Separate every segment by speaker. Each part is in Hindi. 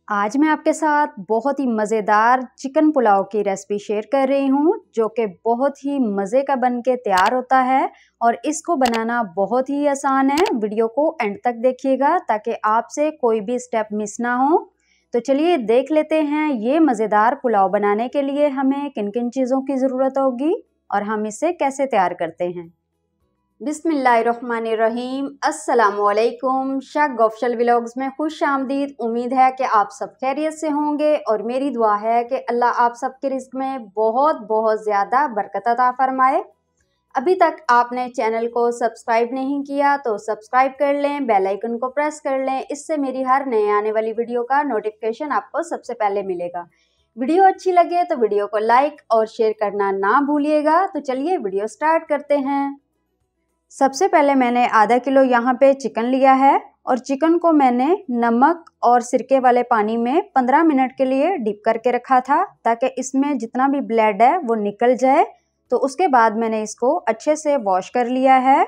Speaker 1: आज मैं आपके साथ बहुत ही मज़ेदार चिकन पुलाव की रेसिपी शेयर कर रही हूँ, जो कि बहुत ही मज़े का बन के तैयार होता है और इसको बनाना बहुत ही आसान है। वीडियो को एंड तक देखिएगा ताकि आपसे कोई भी स्टेप मिस ना हो। तो चलिए देख लेते हैं ये मज़ेदार पुलाव बनाने के लिए हमें किन किन चीज़ों की ज़रूरत होगी और हम इसे कैसे तैयार करते हैं। बिस्मिल्लाहिर्रहमानिर्रहीम, अस्सलामुअलैकुम। शाग ऑफिशियल व्लॉग्स में खुश आमदीद। उम्मीद है कि आप सब खैरियत से होंगे और मेरी दुआ है कि अल्लाह आप सबके रिज़्क में बहुत बहुत ज़्यादा बरकत अता फरमाए। अभी तक आपने चैनल को सब्सक्राइब नहीं किया तो सब्सक्राइब कर लें, बेल आइकन को प्रेस कर लें। इससे मेरी हर नए आने वाली वीडियो का नोटिफिकेशन आपको सबसे पहले मिलेगा। वीडियो अच्छी लगे तो वीडियो को लाइक और शेयर करना ना भूलिएगा। तो चलिए वीडियो स्टार्ट करते हैं। सबसे पहले मैंने आधा किलो यहाँ पे चिकन लिया है और चिकन को मैंने नमक और सिरके वाले पानी में 15 मिनट के लिए डिप करके रखा था ताकि इसमें जितना भी ब्लड है वो निकल जाए। तो उसके बाद मैंने इसको अच्छे से वॉश कर लिया है।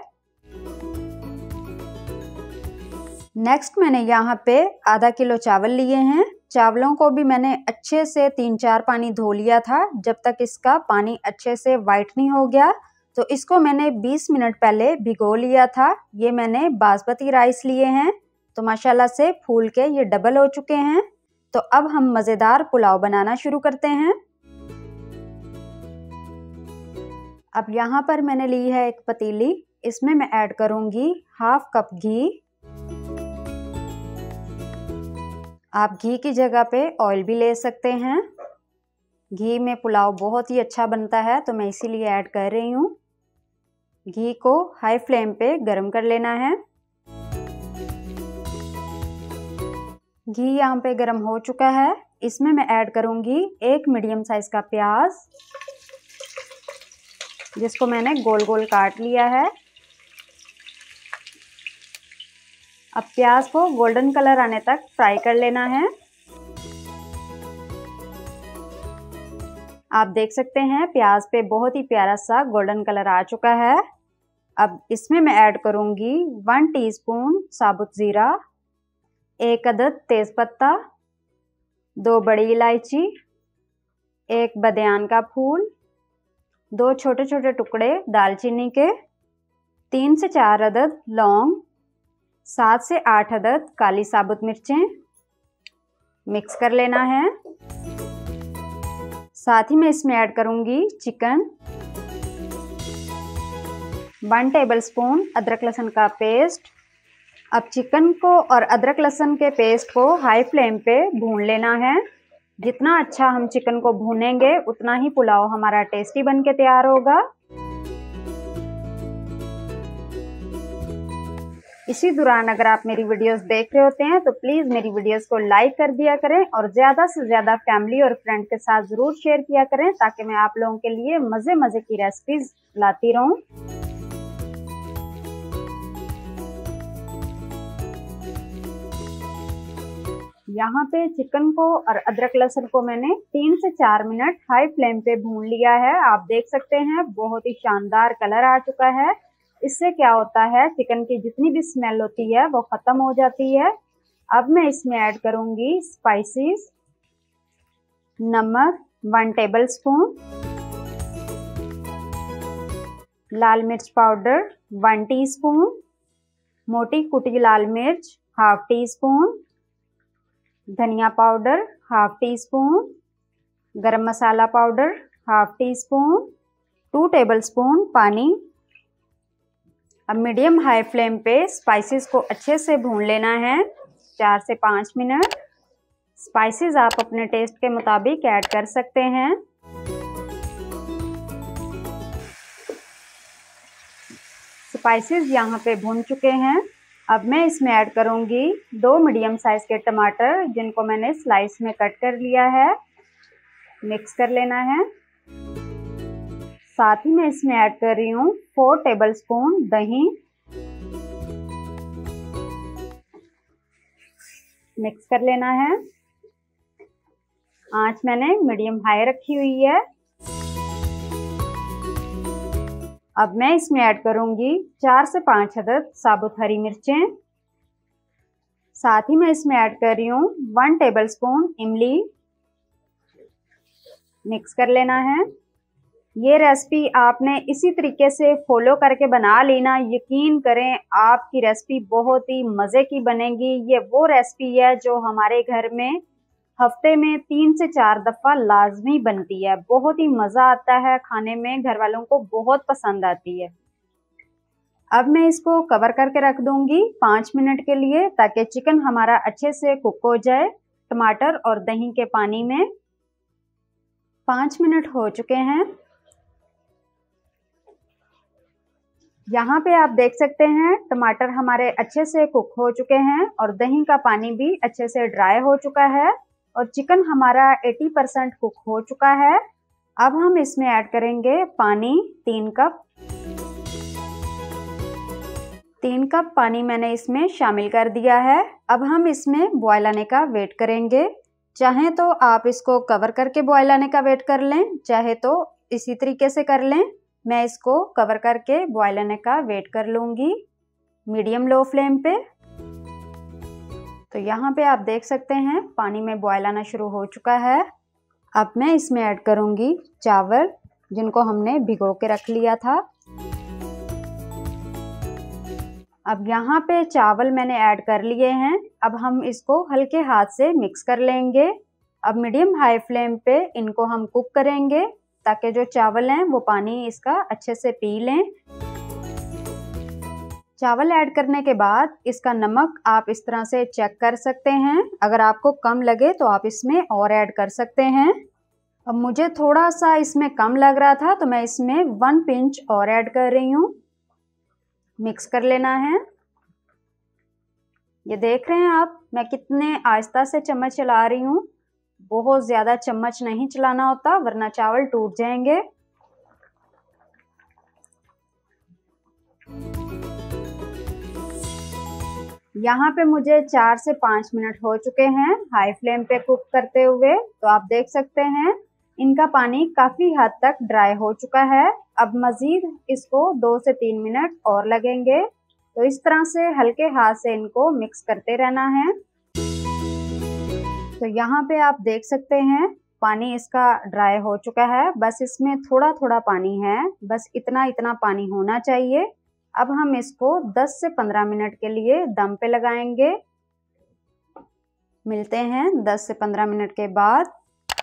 Speaker 1: नेक्स्ट मैंने यहाँ पे आधा किलो चावल लिए हैं। चावलों को भी मैंने अच्छे से 3-4 पानी धो लिया था जब तक इसका पानी अच्छे से वाइट नहीं हो गया। तो इसको मैंने 20 मिनट पहले भिगो लिया था। ये मैंने बासमती राइस लिए हैं तो माशाल्लाह से फूल के ये डबल हो चुके हैं। तो अब हम मज़ेदार पुलाव बनाना शुरू करते हैं। अब यहाँ पर मैंने ली है एक पतीली, इसमें मैं ऐड करूँगी हाफ कप घी। आप घी की जगह पे ऑयल भी ले सकते हैं। घी में पुलाव बहुत ही अच्छा बनता है तो मैं इसीलिए ऐड कर रही हूँ। घी को हाई फ्लेम पे गरम कर लेना है। घी यहाँ पे गरम हो चुका है। इसमें मैं ऐड करूँगी एक मीडियम साइज का प्याज, जिसको मैंने गोल गोल काट लिया है। अब प्याज को गोल्डन कलर आने तक फ्राई कर लेना है। आप देख सकते हैं प्याज पे बहुत ही प्यारा सा गोल्डन कलर आ चुका है। अब इसमें मैं ऐड करूँगी 1 टीस्पून साबुत ज़ीरा, 1 अदद तेज़पत्ता, 2 बड़ी इलायची, 1 बदियान का फूल, 2 छोटे छोटे टुकड़े दालचीनी के, 3 से 4 अदद लौंग, 7 से 8 अदद काली साबुत मिर्चें। मिक्स कर लेना है। साथ ही मैं इसमें ऐड करूँगी चिकन, 1 टेबलस्पून अदरक लहसुन का पेस्ट। अब चिकन को और अदरक लहसुन के पेस्ट को हाई फ्लेम पे भून लेना है। जितना अच्छा हम चिकन को भूनेंगे उतना ही पुलाव हमारा टेस्टी बन के तैयार होगा। इसी दौरान अगर आप मेरी वीडियोस देख रहे होते हैं तो प्लीज़ मेरी वीडियोस को लाइक कर दिया करें और ज़्यादा से ज़्यादा फैमिली और फ्रेंड के साथ ज़रूर शेयर किया करें ताकि मैं आप लोगों के लिए मज़े मज़े की रेसिपीज लाती रहूं। यहाँ पे चिकन को और अदरक लहसुन को मैंने 3 से 4 मिनट हाई फ्लेम पे भून लिया है। आप देख सकते हैं बहुत ही शानदार कलर आ चुका है। इससे क्या होता है, चिकन की जितनी भी स्मेल होती है वो ख़त्म हो जाती है। अब मैं इसमें ऐड करूँगी स्पाइसेस। नमक 1 टेबलस्पून, लाल मिर्च पाउडर 1 टीस्पून, मोटी कुटी लाल मिर्च ½ टीस्पून, धनिया पाउडर ½ टीस्पून, गरम मसाला पाउडर ½ टीस्पून, 2 टेबलस्पून पानी। अब मीडियम हाई फ्लेम पे स्पाइसेस को अच्छे से भून लेना है 4 से 5 मिनट। स्पाइसेस आप अपने टेस्ट के मुताबिक ऐड कर सकते हैं। स्पाइसेस यहाँ पे भून चुके हैं। अब मैं इसमें ऐड करूँगी 2 मीडियम साइज के टमाटर, जिनको मैंने स्लाइस में कट कर लिया है। मिक्स कर लेना है। साथ ही मैं इसमें ऐड कर रही हूँ 4 टेबलस्पून दही। मिक्स कर लेना है। आंच मैंने मीडियम हाई रखी हुई है। अब मैं इसमें ऐड करूँगी 4 से 5 अदद साबुत हरी मिर्चें। साथ ही मैं इसमें ऐड कर रही हूँ 1 टेबलस्पून इमली। मिक्स कर लेना है। ये रेसिपी आपने इसी तरीके से फॉलो करके बना लेना, यकीन करें आपकी रेसिपी बहुत ही मज़े की बनेगी। ये वो रेसिपी है जो हमारे घर में हफ्ते में 3 से 4 दफ़ा लाजमी बनती है। बहुत ही मज़ा आता है खाने में, घर वालों को बहुत पसंद आती है। अब मैं इसको कवर करके रख दूंगी 5 मिनट के लिए, ताकि चिकन हमारा अच्छे से कुक हो जाए टमाटर और दही के पानी में। 5 मिनट हो चुके हैं। यहाँ पे आप देख सकते हैं टमाटर हमारे अच्छे से कुक हो चुके हैं और दही का पानी भी अच्छे से ड्राई हो चुका है और चिकन हमारा 80% कुक हो चुका है। अब हम इसमें ऐड करेंगे पानी 3 कप। 3 कप पानी मैंने इसमें शामिल कर दिया है। अब हम इसमें बॉयल आने का वेट करेंगे। चाहे तो आप इसको कवर करके बॉयल आने का वेट कर लें, चाहे तो इसी तरीके से कर लें। मैं इसको कवर करके बॉयल आने का वेट कर लूँगी मीडियम लो फ्लेम पे। तो यहाँ पे आप देख सकते हैं पानी में बॉयल आना शुरू हो चुका है। अब मैं इसमें ऐड करूँगी चावल, जिनको हमने भिगो के रख लिया था। अब यहाँ पे चावल मैंने ऐड कर लिए हैं। अब हम इसको हल्के हाथ से मिक्स कर लेंगे। अब मीडियम हाई फ्लेम पे इनको हम कुक करेंगे, ताकि जो चावल हैं वो पानी इसका अच्छे से पी लें। चावल ऐड करने के बाद इसका नमक आप इस तरह से चेक कर सकते हैं। अगर आपको कम लगे तो आप इसमें और ऐड कर सकते हैं। अब मुझे थोड़ा सा इसमें कम लग रहा था तो मैं इसमें 1 पिंच और ऐड कर रही हूँ। मिक्स कर लेना है। ये देख रहे हैं आप मैं कितने आहिस्ता से चम्मच चला रही हूँ। बहुत ज़्यादा चम्मच नहीं चलाना होता, वरना चावल टूट जाएंगे। यहाँ पे मुझे 4 से 5 मिनट हो चुके हैं हाई फ्लेम पे कुक करते हुए। तो आप देख सकते हैं इनका पानी काफ़ी हद तक ड्राई हो चुका है। अब मज़ीद इसको 2 से 3 मिनट और लगेंगे। तो इस तरह से हल्के हाथ से इनको मिक्स करते रहना है। तो यहाँ पे आप देख सकते हैं पानी इसका ड्राई हो चुका है। बस इसमें थोड़ा थोड़ा पानी है, बस इतना इतना पानी होना चाहिए। अब हम इसको 10 से 15 मिनट के लिए दम पे लगाएंगे। मिलते हैं 10 से 15 मिनट के बाद।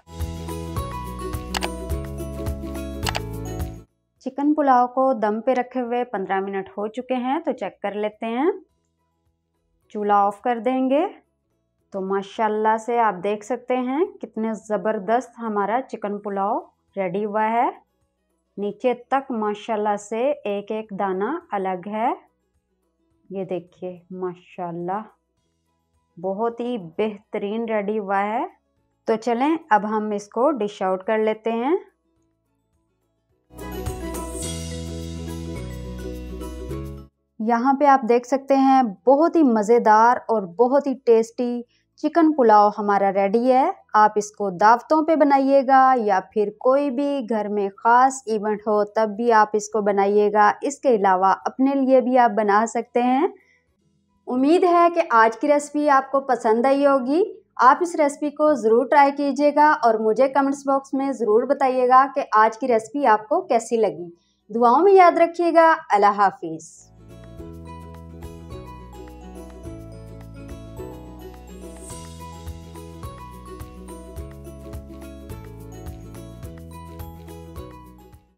Speaker 1: चिकन पुलाव को दम पे रखे हुए 15 मिनट हो चुके हैं, तो चेक कर लेते हैं। चूल्हा ऑफ कर देंगे। तो माशाल्लाह से आप देख सकते हैं कितने ज़बरदस्त हमारा चिकन पुलाव रेडी हुआ है। नीचे तक माशाल्लाह से एक एक दाना अलग है। ये देखिए माशाल्लाह बहुत ही बेहतरीन रेडी हुआ है। तो चलें अब हम इसको डिश आउट कर लेते हैं। यहाँ पे आप देख सकते हैं बहुत ही मज़ेदार और बहुत ही टेस्टी चिकन पुलाव हमारा रेडी है। आप इसको दावतों पे बनाइएगा या फिर कोई भी घर में ख़ास इवेंट हो तब भी आप इसको बनाइएगा। इसके अलावा अपने लिए भी आप बना सकते हैं। उम्मीद है कि आज की रेसिपी आपको पसंद आई होगी। आप इस रेसिपी को ज़रूर ट्राई कीजिएगा और मुझे कमेंट्स बॉक्स में ज़रूर बताइएगा कि आज की रेसिपी आपको कैसी लगी। दुआओं में याद रखिएगा। अल्लाह हाफिज़।